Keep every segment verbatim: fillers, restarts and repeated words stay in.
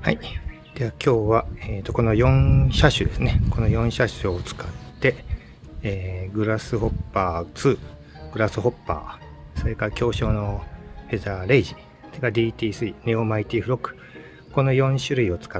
はい。では今日は、えー、とこのよん車種ですね。このよん車種を使って、えー、グラスホッパーツー、グラスホッパー、それから強小のフェザーレイジ、それから ディーティースリー、ネオマイティフロック、このよん種類を使って、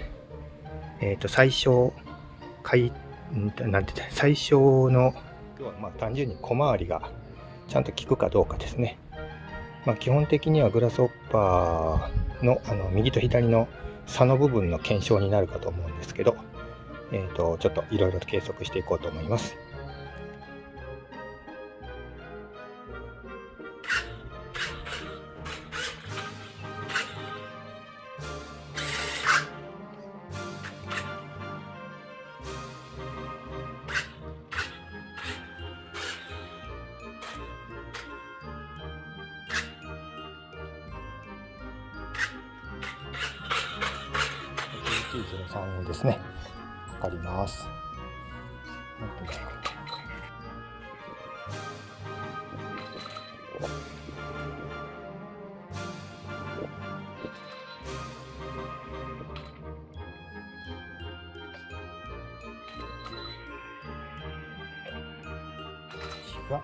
えー、と最小回、なんて言った最小の、まあ、単純に小回りがちゃんと効くかどうかですね。まあ、基本的にはグラスホッパーの、あの右と左の差の部分の検証になるかと思うんですけど、えー、とちょっといろいろと計測していこうと思います。ディーティーゼロさん ですね。かかります。が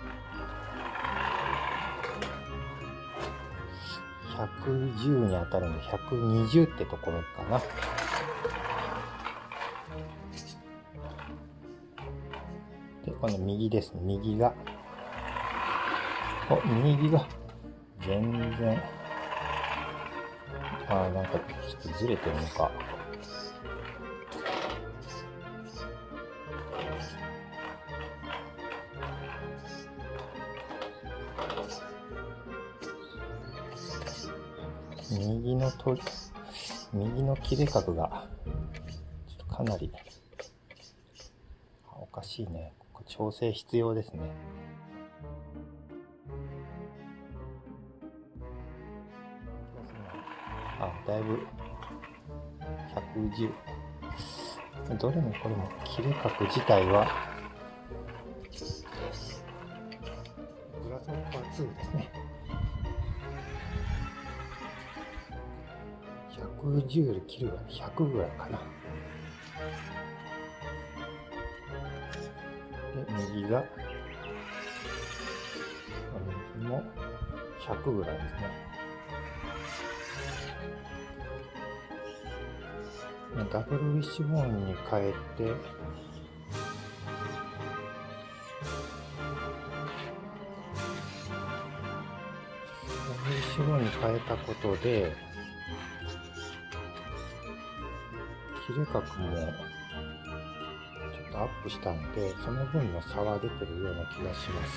ひゃくじゅうに当たるんでひゃくにじゅうってところかな。で、この右ですね。右が、お、右が全然、あー、なんかちょっとずれてるのか。右のと右の切れ角がちょっとかなりおかしいね。ここ調整必要ですね。あ、だいぶひゃくじゅう。どれもこれも切れ角自体はグラスホッパーツーですね。ひゃくじゅうで切るがひゃくぐらいかな。で、右が、右もひゃくぐらいですね。ダブルウィッシュボーンに変えて、ダブルウィッシュボーンに変えたことで、切れ角もちょっとアップしたので、その分の差は出てるような気がします。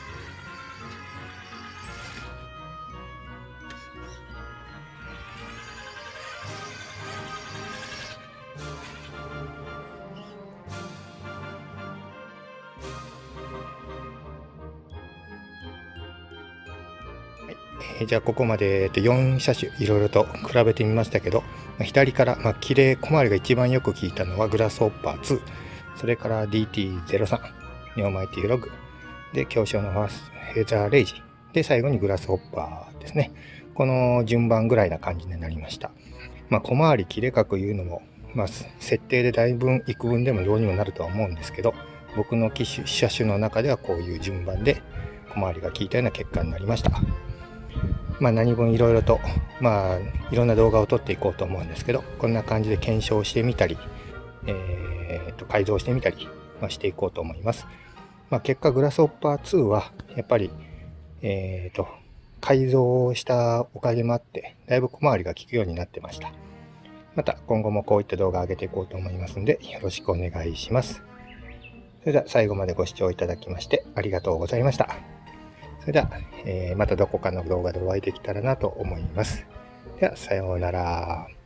はい、じゃあここまでよん車種いろいろと比べてみましたけど、左から、まあ、綺麗小回りが一番よく効いたのはグラスホッパーツー、それから ディーティーゼロさん、ネオマイティログで強小のファースフェザーレイジで最後にグラスホッパーですね。この順番ぐらいな感じになりました。まあ、小回り切れ角いうのも、まあ、設定でだいぶ幾分でもどうにもなるとは思うんですけど、僕の機種車種の中ではこういう順番で小回りが効いたような結果になりました。まあ、何分いろいろと、まあ、いろんな動画を撮っていこうと思うんですけど、こんな感じで検証してみたり、えー、と改造してみたり、まあ、していこうと思います。まあ、結果グラスホッパーツーはやっぱり、えー、と改造したおかげもあってだいぶ小回りが利くようになってました。また今後もこういった動画を上げていこうと思いますのでよろしくお願いします。それでは最後までご視聴いただきましてありがとうございました。それでは、えー、またどこかの動画でお会いできたらなと思います。ではさようなら。